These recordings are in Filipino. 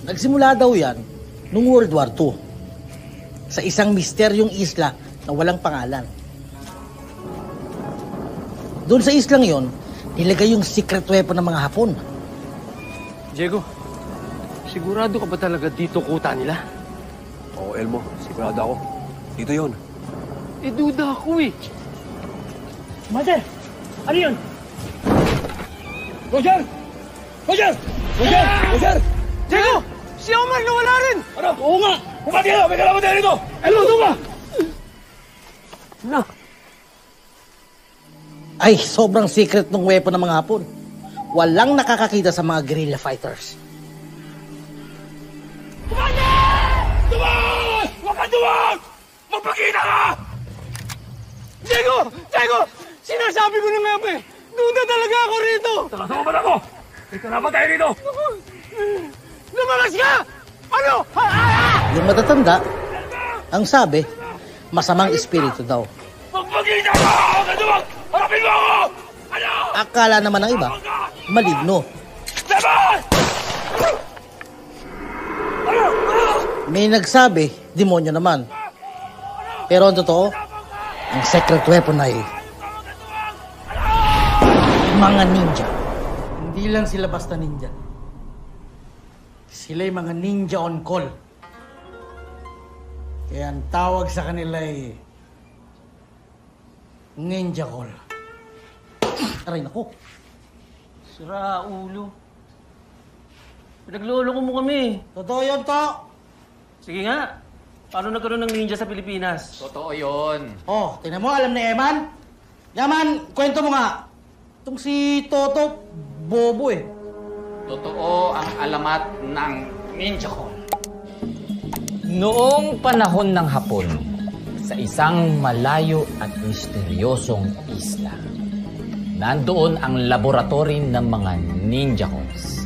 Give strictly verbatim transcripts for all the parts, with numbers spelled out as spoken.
Nagsimula daw yan noong World War Two sa isang misteryong isla na walang pangalan. Doon sa islang yon, nilagay yung secret weapon ng mga Hapon. Diego, sigurado ka ba talaga dito kuta nila? Oo, Elmo. Sigurado ako. Dito yon. Eh, duda ako eh. Mother! Ano yun? Roger! Roger! Roger! Roger! Diego! Si Omar nawala rin! Ano? Oo nga! Bumati ka! May kalaman tayo rito! Elmo, doon ka! Na! Ay, sobrang secret ng weapon ng mga Hapon. Walang nakakakita sa mga guerrilla fighters. Kumanda! Duwag! Huwag ka duwag! Magpakita ka! Diego! Diego! Sinasabi ko na nga ba eh! Duda talaga ako rito! Talaga ba ako? May kalaman tayo rito! Lumalas ka! Ano? Ha, ha, ha! Yung matatanda, ang sabi, masamang espiritu daw. Magpakita ka! Huwag ka duwag! Harapin mo ako! Ano? Akala naman ng iba, maligno. Laban! May nagsabi, demonyo naman. Pero ang totoo, ang secret weapon ay mga ninja. Hindi lang sila basta ninja. Sila'y mga ninja on call. Kaya ang tawag sa kanila ay ninja call. Aray nako. Sira ulo. Pinagloloko mo kami. Totoo yun, to. Sige nga. Paano nagkaroon ng ninja sa Pilipinas? Totoo yun. Oh, tingnan mo, alam ni Eman. Yaman, kwento mo nga. Itong si Toto, bobo eh. Totoo ang alamat ng ninja ko. Noong panahon ng Hapon, sa isang malayo at misteryosong isla, nandoon ang laboratory ng mga ninja calls.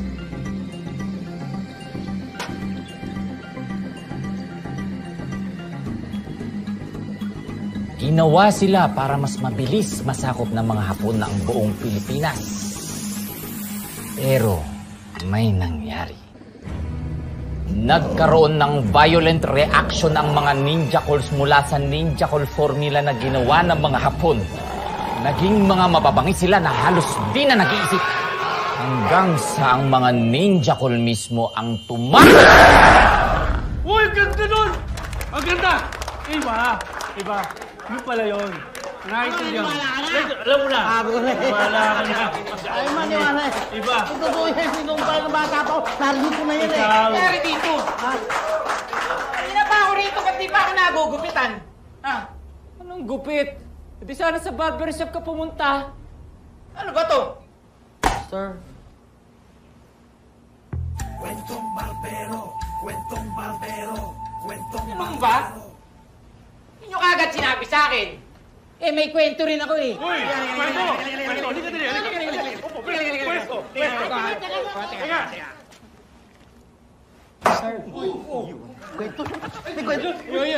Ginawa sila para mas mabilis masakop ng mga Hapon na ang buong Pilipinas. Pero may nangyari. Nagkaroon ng violent reaction ang mga ninja calls mula sa ninja call formula na ginawa ng mga Hapon. Naging mga mababangis sila na halos di na nag-iisip. Hanggang sa ang mga ninja call mismo ang tumakbo. Uy, ganda nun! Ang ganda! Iba, iba. Yun pala yun. Naintindihan. Alam mo na. Wala ka na. Ay, maniwala eh. Iba. Totoo yan, sinong bata pa. Narinig ko na yan eh. Ikaw. Nangyari dito? Ha? Kanina pa ako rito, ba't di pa ako nagugupitan? Ha? Anong gupit? Di sana sa barbershop ka pumunta. Ano ba to? Sir. Kwentong barbero, kwentong barbero, kwentong Ano ba? Hindi nyo kagad sinabi sa akin. Eh, may kwento rin ako eh. Uy! Kwento! Kwento! Halika dali! Halika dali! Upo! Pwesto! Pwesto! Teka! Sir. Kwento. May kwento.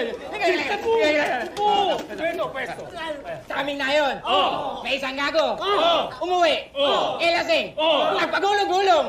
Kwento! Pwesto! Sa kaming na yun. Oo! May isang gago. Oo! Umuwi. Oo! Elasing. Oo! Nagpagulong-gulong.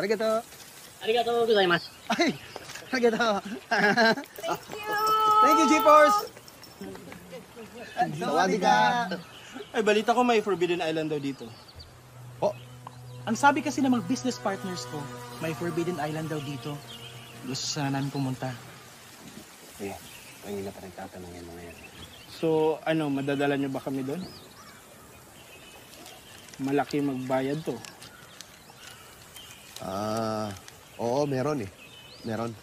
Arigato. Arigato gozaimasu. Ay, arigato. Thank you! Thank you, G-Force. Sawadi ka. Ay, balita ko may Forbidden Island daw dito. Oh, ang sabi kasi ng mga business partners ko, may Forbidden Island daw dito. Gusto sana namin pumunta. eh, kanina pa nagtatanong yung mga yan. So, ano, madadala niyo ba kami doon? Malaki magbayad to. Ah, oo, meron eh. Meron.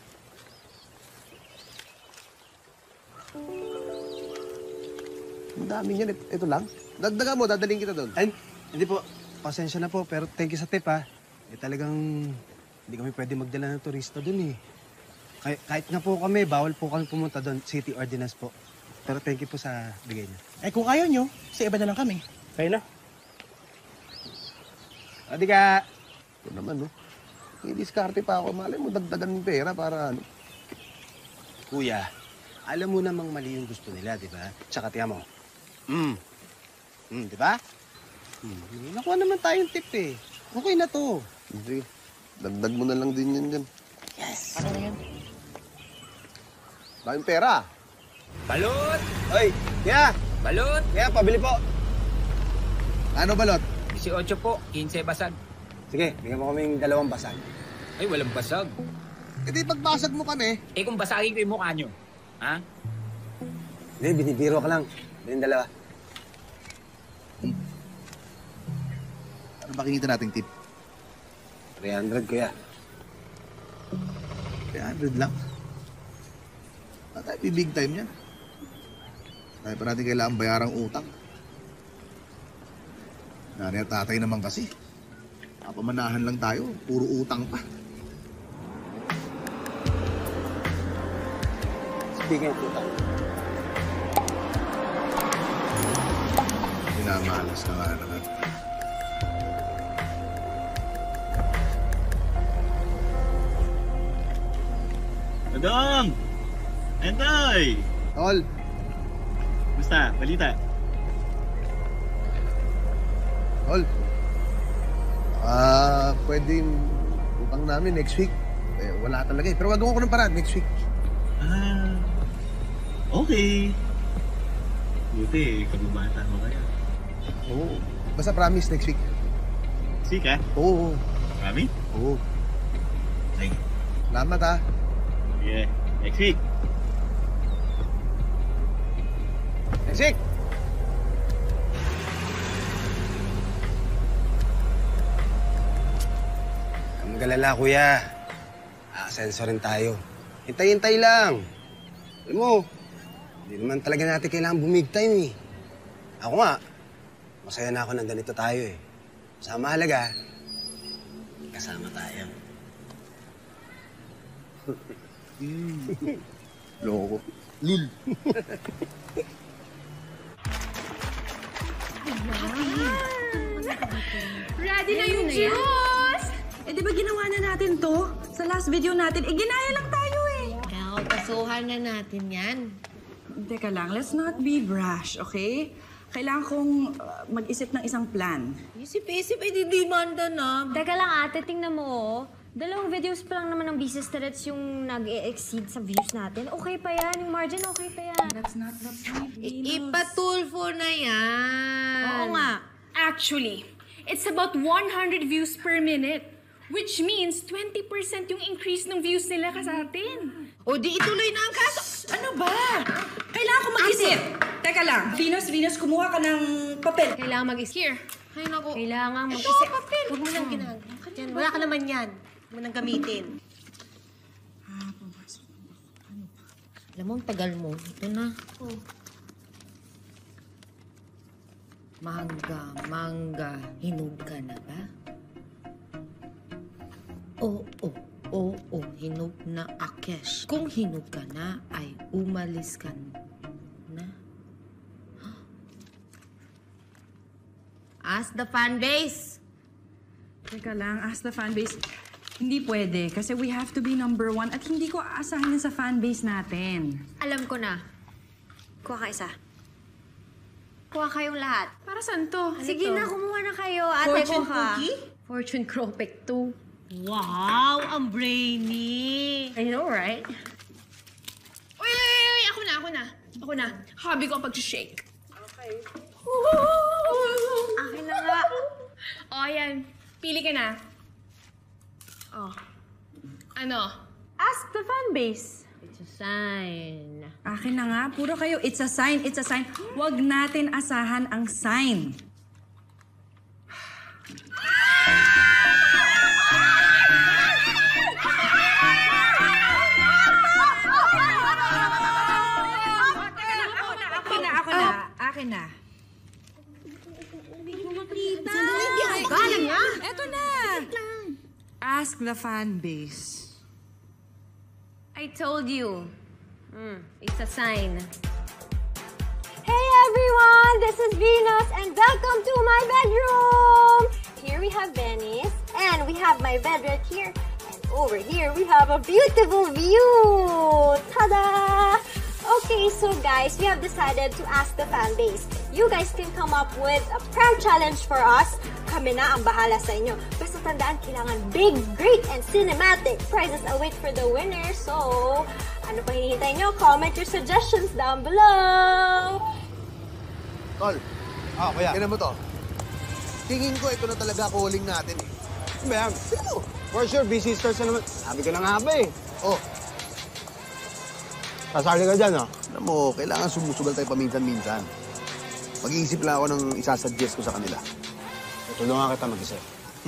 Ang dami niyan. Ito lang. Dagdagan mo, dadaling kita doon. Ay, hindi po. Pasensya na po, pero thank you sa tip, ha. Eh, talagang hindi kami pwede magdala ng turista doon, eh. Kahit, kahit nga po kami, bawal po kami pumunta doon. City ordinance po. Pero thank you po sa bigay niyo. Eh, kung ayaw niyo, sa iba na lang kami. Kayo na. Adi ka. Ito naman, no? I-discarte pa ako. Malay mo, dagdagan ng pera para ano. Kuya, alam mo namang mali yung gusto nila, di ba? Tsaka tiyan mo. Hmm. Hmm, di ba? Hmm. Nakuha naman tayong tip eh. Okay na to. Sige, dagdag mo na lang din yan dyan. Yes. Ano na yan? Daming pera. Balot! Oy, kaya, Balot! kaya, pabili po. Ano balot? eighteen po, fifteen basag. Sige, bigyan mo kaming dalawang basag. Ay, walang basag. E di pagbasag mo kami. Eh kung basagin ko yung mukha nyo, ha? Hindi, binibiro ka lang. Yung dalawa. Ano ba kinita nating tip? three hundred, kuya. three hundred lang. Not tayo big time yan. Tayo pa natin kailangan bayarang utang. Nanay at tatay naman kasi. Kapamanahan lang tayo, puro utang pa. Speaking of utang. Pinamalas na nga naman. Madam! Entoy! Tol, Basta, balita. tol. Ah, pwede yung utang namin next week. Eh, wala talaga eh. Pero gagawin ko ng paraan next week. Ah, okay. Buti, kababata mo kaya. Oo. Basta promise next week. Sika? Oo. Marami? Oo. Sige. Salamat ha. Yeah, next week. Next week! Ang galala, kuya. Aasenso rin tayo. Hintay-hintay lang. Alam mo, hindi naman talaga natin kailangan bumig time eh. Ako nga, masaya na ako ng ganito tayo eh. Sa mahalaga, kasama tayo. Loko. Lul. Ready na yung juice! Eh, di ba ginawa na natin to? Sa last video natin, eh, ginaya lang tayo eh. Kaya kasuhan na natin yan. Teka lang, let's not be brash, okay? Kailangan kong uh, mag-isip ng isang plan. Isip-isip, eh, didimanda na. Teka lang ate, tingnan mo oh. Dalawang videos pa lang naman ng business threads yung nag-e-exceed sa views natin. Okay pa yan. Yung margin, okay pa yan. That's not the point, I- Ipatulfo na yan. Oo nga. Actually, it's about one hundred views per minute, which means twenty percent yung increase ng views nila ka sa atin. O di ituloy na ang kaso. Ano ba? Kailangan ko mag-isip. Teka lang. Venus, Venus, kumuha ka ng papel. Kailangan mag-isip. Here. Ay, naku. Kailangan mag-isip. Ito, papel. Huwag mo nang ginagawa. Yan, wala ka naman yan. Huwag mo nang gamitin. Ah, pumasok. Ano ba? Alam mo, ang tagal mo. Ito na. Oh. Mangga, mangga. Hinog ka na ba? Oo, oo, oo, oo. Hinog na Akesh. Kung hinog ka na, ay umalis ka na. Ask the fan base. Teka lang, ask the fan base. Hindi pwede kasi we have to be number one at hindi ko aasahan yan sa fan base natin. Alam ko na. Kuha ka isa. Kuha kayong lahat. Para saan to? Sige to? na, kumuha na kayo. Ate, Fortune kuha. cookie? Fortune Cropek two. Wow, ang brainy. I know, right? Uy, uy, uy, uy, ako na, ako na. Ako na. Hobby ko ang pag-shake. Okay. Akin na nga. O, oh, ayan. Pili ka na. Oh. Ano? Ask the fan base. It's a sign. Akin na nga. Puro kayo, it's a sign, it's a sign. Huwag natin asahan ang sign. Akin na. Hindi ko makita. Galing na. Eto na. Ask the fan base. I told you. Mm, it's a sign. Hey everyone! This is Venus and welcome to my bedroom! Here we have Venice and we have my bed right here. And over here we have a beautiful view! Tada! Okay, so guys, we have decided to ask the fan base. You guys can come up with a prank challenge for us. Kami na ang bahala sa inyo. Basta tandaan, kailangan big, great, and cinematic prizes await for the winner. So, ano pa hinihintay nyo? Comment your suggestions down below! Tol, ah, kuya. Tignan mo to. Tingin ko ito na talaga calling natin eh. Ano ba yan? Sino? For sure, busy stars na naman. Sabi ko na nga ba eh. Oh. Sasali ka dyan, ah. Alam mo, kailangan sumusugal tayo paminsan-minsan. Mag-iisip lang ako ng isasuggest ko sa kanila. Tulungan kita mag-isip.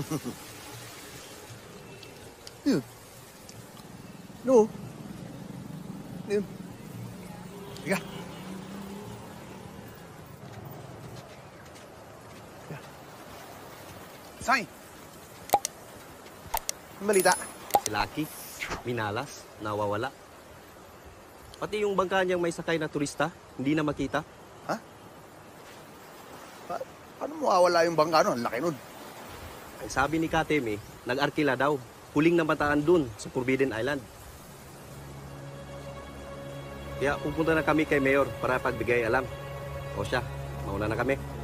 Yun. No. Yun. Higa. Higa. Sign! Ang balita. Si Lucky, minalas, nawawala. Pati yung bangka niyang may sakay na turista, hindi na makita. Ha? Pa paano mo awala yung bangka nun? Ang laki nun. Ay sabi ni Kateme, nag-arkila daw. Huling namataan dun sa Forbidden Island. Kaya pupunta na kami kay Mayor para pagbigay alam. O siya, mauna na kami.